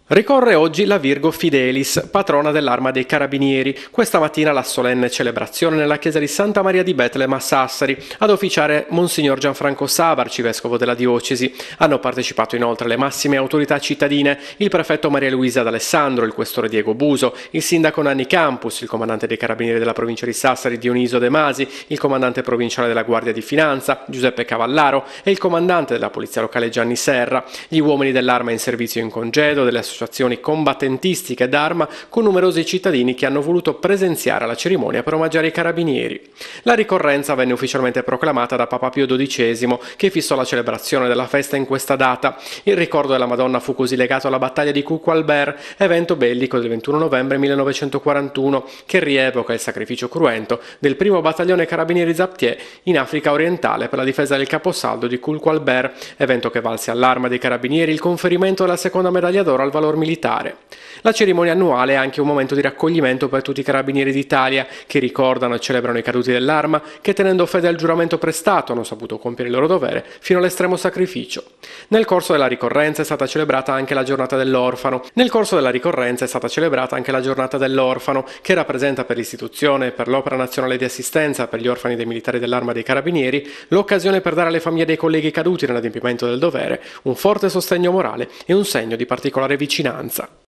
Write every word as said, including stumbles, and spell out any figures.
Ricorre oggi la Virgo Fidelis, patrona dell'Arma dei Carabinieri. Questa mattina la solenne celebrazione nella chiesa di Santa Maria di Betlem a Sassari, ad officiare Monsignor Gianfranco Sava, arcivescovo della diocesi. Hanno partecipato inoltre le massime autorità cittadine, il prefetto Maria Luisa D'Alessandro, il questore Diego Buso, il sindaco Nanni Campus, il comandante dei Carabinieri della provincia di Sassari Dioniso De Masi, il comandante provinciale della Guardia di Finanza Giuseppe Cavallaro e il comandante della Polizia Locale Gianni Serra, gli uomini dell'Arma in servizio e in congedo, delle associazioni combattentistiche d'Arma, con numerosi cittadini che hanno voluto presenziare alla cerimonia per omaggiare i carabinieri. La ricorrenza venne ufficialmente proclamata da Papa Pio dodicesimo, che fissò la celebrazione della festa in questa data. Il ricordo della Madonna fu così legato alla battaglia di Cucqualber, evento bellico del ventuno novembre millenovecentoquarantuno, che rievoca il sacrificio cruento del primo battaglione carabinieri Zaptiè in Africa orientale per la difesa del caposaldo di Cucqualber, evento che valse all'Arma dei Carabinieri il conferimento della seconda medaglia d'oro al valor militare. La cerimonia annuale è anche un momento di raccoglimento per tutti i carabinieri d'Italia, che ricordano e celebrano i caduti dell'Arma, che tenendo fede al giuramento prestato hanno saputo compiere il loro dovere fino all'estremo sacrificio. Nel corso della ricorrenza è stata celebrata anche la giornata dell'orfano. Nel corso della ricorrenza è stata celebrata anche la giornata dell'orfano, che rappresenta per l'istituzione e per l'Opera Nazionale di Assistenza per gli orfani dei militari dell'Arma dei Carabinieri l'occasione per dare alle famiglie dei colleghi caduti nell'adempimento del dovere un forte sostegno morale e un segno di particolare vicinanza.